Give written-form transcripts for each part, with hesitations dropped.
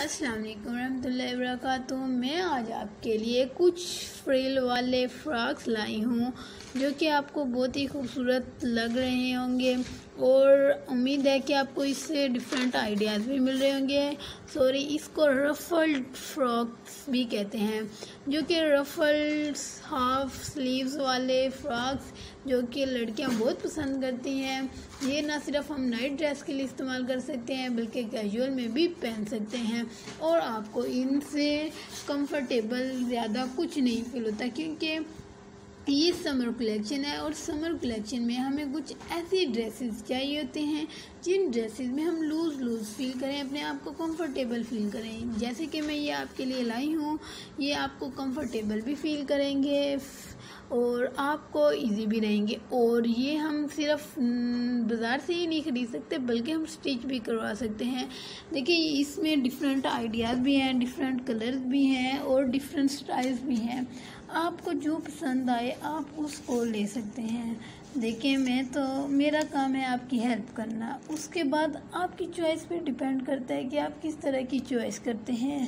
अस्सलाम वालेकुम रहमतुल्लाहि वबरकातुहू। मैं आज आपके लिए कुछ फ्रिल वाले फ्रॉक्स लाई हूँ जो कि आपको बहुत ही खूबसूरत लग रहे होंगे और उम्मीद है कि आपको इससे डिफरेंट आइडियाज़ भी मिल रहे होंगे। इसको रफल्ड फ्रॉक्स भी कहते हैं, जो कि रफल्ड हाफ स्लीव्स वाले फ्रॉक्स जो कि लड़कियां बहुत पसंद करती हैं। ये ना सिर्फ हम नाइट ड्रेस के लिए इस्तेमाल कर सकते हैं बल्कि कैजुअल में भी पहन सकते हैं और आपको इनसे कंफर्टेबल ज़्यादा कुछ नहीं फील होता, क्योंकि ये समर कलेक्शन है और समर कलेक्शन में हमें कुछ ऐसी ड्रेसेस चाहिए होते हैं जिन ड्रेसेस में हम लूज़ फील करें, अपने आप को कंफर्टेबल फील करें। जैसे कि मैं ये आपके लिए लाई हूँ, ये आपको कंफर्टेबल भी फील करेंगे और आपको इजी भी रहेंगे। और ये हम सिर्फ बाज़ार से ही नहीं ख़रीद सकते बल्कि हम स्टिच भी करवा सकते हैं। देखिए, इसमें डिफरेंट आइडियाज़ भी हैं, डिफरेंट कलर्स भी हैं और डिफरेंट स्टाइल्स भी हैं। आपको जो पसंद आए आप उसको ले सकते हैं। देखिए, मेरा काम है आपकी हेल्प करना, उसके बाद आपकी चॉइस पे डिपेंड करता है कि आप किस तरह की चॉइस करते हैं।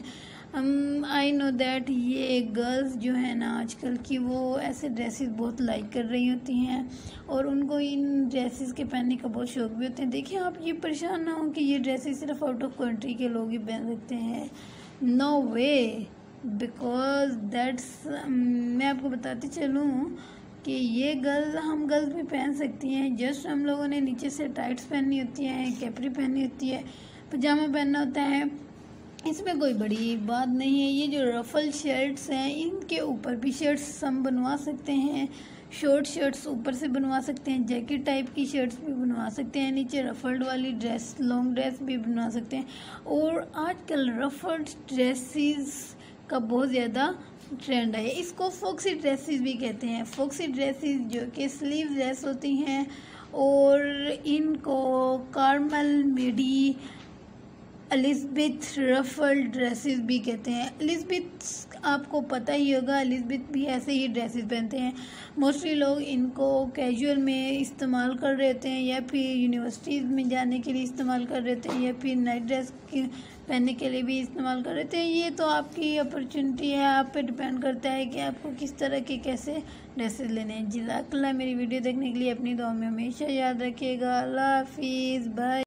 आई नो दैट ये गर्ल्स जो है ना आजकल की, वो ऐसे ड्रेसेस बहुत लाइक कर रही होती हैं और उनको इन ड्रेसेस के पहनने का बहुत शौक भी होते हैं। देखिए, आप ये परेशान ना हो कि ये ड्रेसेस सिर्फ आउट ऑफ कंट्री के लोग ही पहन सकते हैं। नो वे, बिकॉज दैट्स मैं आपको बताती चलूँ कि ये हम गर्ल्स भी पहन सकती हैं। जस्ट हम लोगों ने नीचे से टाइट्स पहननी होती है, कैपरी पहननी होती है, पजामा पहनना होता है, इसमें कोई बड़ी बात नहीं है। ये जो रफल शर्ट्स हैं इनके ऊपर भी शर्ट्स हम बनवा सकते हैं, शॉर्ट शर्ट्स ऊपर से बनवा सकते हैं, जैकेट टाइप की शर्ट्स भी बनवा सकते हैं, नीचे रफल्ड वाली ड्रेस लॉन्ग ड्रेस भी बनवा सकते हैं। और आजकल रफल्ड ड्रेसेस का बहुत ज़्यादा ट्रेंड है। इसको फॉक्सी ड्रेसेस भी कहते हैं। फॉक्सी ड्रेसेस जो कि स्लीव ड्रेस होती हैं और इनको caramel midi Elizabeth ruffle dresses भी कहते हैं। एलिज़ाबेथ आपको पता ही होगा, एलिज़ाबेथ भी ऐसे ही ड्रेसेस पहनते हैं। मोस्टली लोग इनको कैजुअल में इस्तेमाल कर रहे होते हैं या फिर यूनिवर्सिटीज़ में जाने के लिए इस्तेमाल कर रहे होते हैं या फिर नाइट ड्रेस की पहनने के लिए भी इस्तेमाल कर रहे थे। ये तो आपकी अपॉर्चुनिटी है, आप पे डिपेंड करता है कि आपको किस तरह के कैसे ड्रेसेस लेने हैं। जज़ाकल्लाह मेरी वीडियो देखने के लिए। अपनी दुआ में हमेशा याद रखिएगा। अल्लाह हाफिज़, बाय।